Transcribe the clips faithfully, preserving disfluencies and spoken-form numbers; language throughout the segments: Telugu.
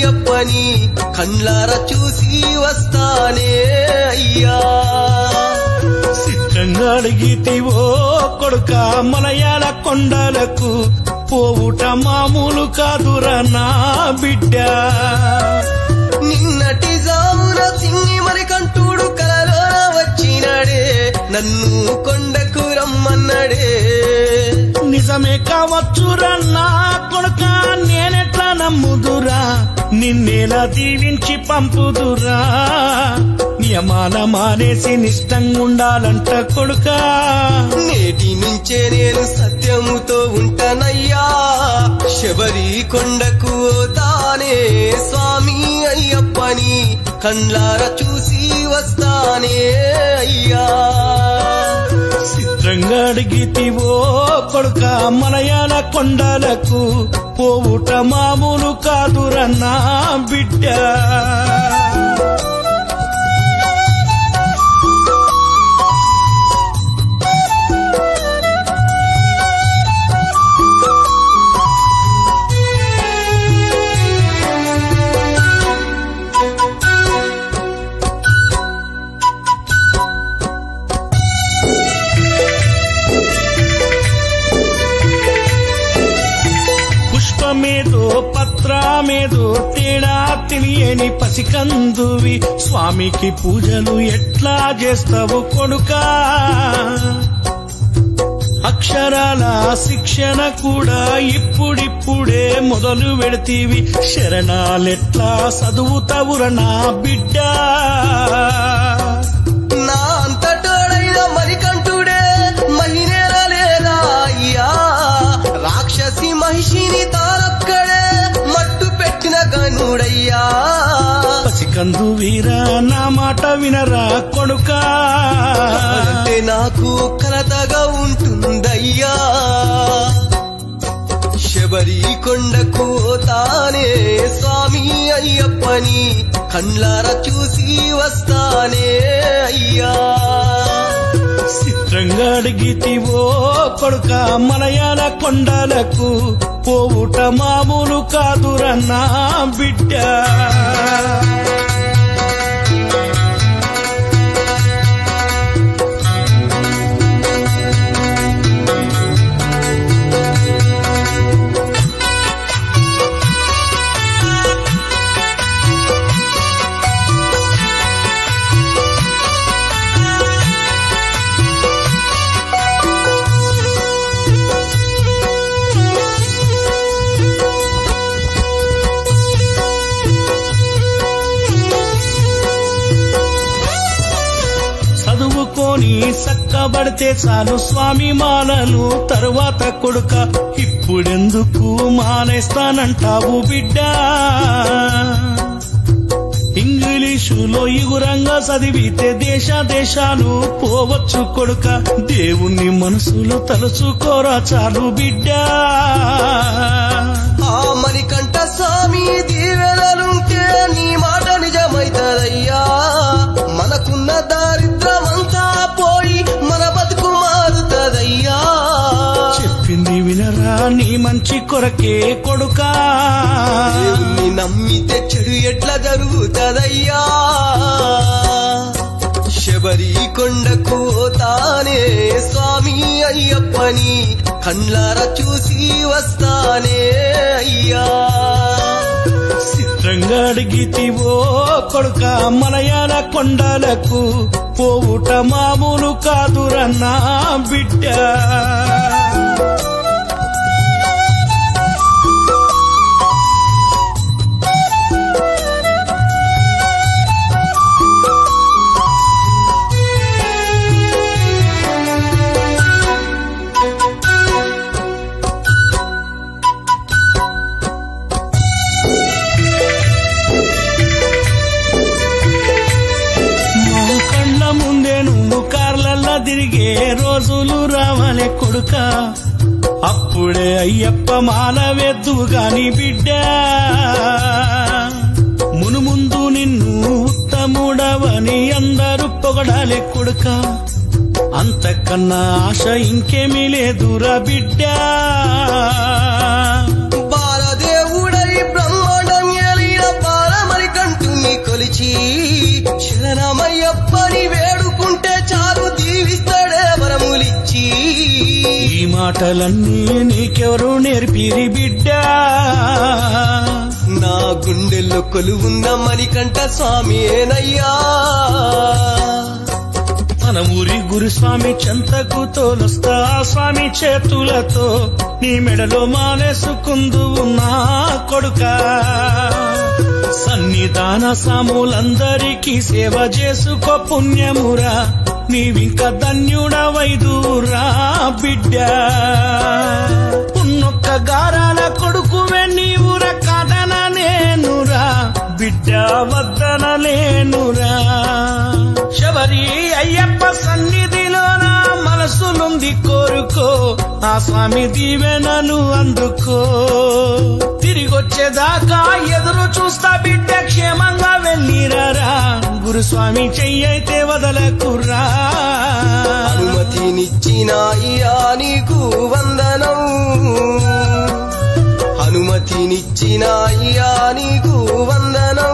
అయ్యప్పని కండ్లార చూసి వస్తానే అయ్యా. సిద్ధంగా అడిగితివో కొడుక మలయాళ కొండలకు పోవుట మామూలు కాదురా నా బిడ్డ. నిన్నటి జామున సింగి మరి కంటూడు కలలో వచ్చినాడే నన్ను కొండకు రమ్మన్నాడే. నిజమే కావచ్చురా నా కొడుక నేనెట్లా నమ్ముదురా నిన్నేలా దీవించి పంపుదురా. నియమాల మానేసి నిష్టంగా ఉండాలంట కొడుక. నేటి నుంచే నేను సత్యముతో ఉంటానయ్యా. శబరి కొండకు తానే స్వామి అయ్యప్పని కండ్లార చూసి వస్తానే అయ్యా. సిద్ధంగా అడిగితివో కొడుక మలయాళ కొండలకు పోవుట మామూలు కాదురా నా బిడ్డ. పుష్పమేదో పత్రమేదో తేడా తెలియని పసికందువి స్వామికి పూజలు ఎట్లా చేస్తావు కొడుక. అక్షరాల శిక్షణ కూడా ఇప్పుడిప్పుడే మొదలు పెడతీవి శరణాలెట్లా చదువుతావురా నా బిడ్డ. నా అంతటోడైన మరికంఠుడే మహినేల లేదా అయ్యా. రాక్షసి మహిషిని తానొక్కడే మట్టు పెట్టిన గనుడయ్యా. పసికందు వీరా నా మాట వినరా కొడుక. అంటే నాకు కలతగా ఉంటుందయ్యా. శబరి కొండకు తానే స్వామి అయ్యప్పని కండ్లార చూసి వస్తానే అయ్యా. సిద్ధంగా అడిగితివో కొడుక మలయాళ కొండలకు పోవుట మామూలు కాదురా నా బిడ్డ. చదువుకొని సక్కబడితే చాలు స్వామి మాలలు తరువాత కొడుక ఇప్పుడెందుకు మానేస్తానంటావు బిడ్డ. ఇంగ్లీషులో ఇగురంగా చదివితే దేశ దేశాలు పోవచ్చు కొడుక. దేవుణ్ణి మనసులో తలుచుకోరా చాలు బిడ్డ. ఆ మణికంఠ స్వామి దీవెనలుంటే నీ మాట నిజమైతదయ్యా. మనకున్న దారిద్రమంతా పోయి మన బతుకు మారుతదయ్యా. చెప్పింది వినరా నీ మంచి కొరకే కొడుకా. దేవుణ్ణి నమ్మితే చెడు ఎట్లా జరుగుతదయ్యా. శబరి కొండకు తానే స్వామి అయ్యప్పని కండ్లార చూసి వస్తానే అయ్యా. సిద్ధంగా అడిగితివో కొడుక మలయాళ కొండలకు పోవుట మామూలు కాదురా నా బిడ్డ. తిరిగే రోజులు రావాలే కొడుక. అప్పుడే అయ్యప్ప మాలవేద్దు గాని బిడ్డ. మునుముందు నిన్ను ఉత్తముడవని అందరూ పొగడాలే కొడుక. అంతకన్నా ఆశ ఇంకేమీ లేదురా బిడ్డ. బాలదేవుడై బ్రహ్మాండం ఏలిన వచ్చి శరణమయ్యప్పని వేడుకుంటే చాలు దీవిస్తాడే వరములిచ్చి. ఈ మాటలన్నీ నీకెవరు నేర్పిరి బిడ్డా? నా గుండెల్లో కొలువున్న మణికంఠ స్వామియేనయ్యా. మన ఊరి గురుస్వామి చెంతకు తోలొస్తా స్వామి చేతులతో నీ మెడలో మాలేసుకుందువు నా కొడుకా. సన్నిధాన సాములందరికీ సేవ చేసుకో పుణ్యమురా, నీవింక ధన్యుడవైదురా బిడ్డా. పున్నొక్క గారాల కొడుకువే నీవుర కాదన నేనురా బిడ్డా, వద్దన లేనురా. శబరి అయ్యప్ప సన్నిధిలో నా మనసులుంది కోరుకో, ఆ స్వామి దీవెనలు అందుకో. తిరిగొచ్చేదాకా ఎదురు చూస్తా బిడ్డ, క్షేమంగా వెళ్ళిరారా. గురుస్వామి చెయ్యైతే వదలకురా. అనుమతినిచ్చిన అయ్యా నీకు వందనం, అనుమతినిచ్చిన అయ్యా నీకు వందనం.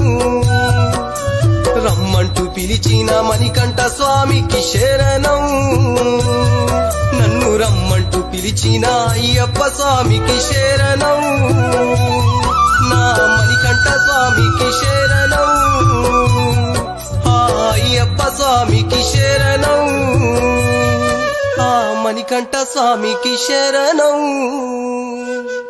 రమ్మంటూ పిలిచిన మణికంఠ స్వామికి శరణం, నన్ను రమ్మంటూ పిలిచిన అయ్యప్ప స్వామికి శరణం. నా మణికంఠ స్వామికి శరణం, ఆ అయ్యప్ప స్వామికి శరణం, ఆ మణికంఠ స్వామికి శరణం.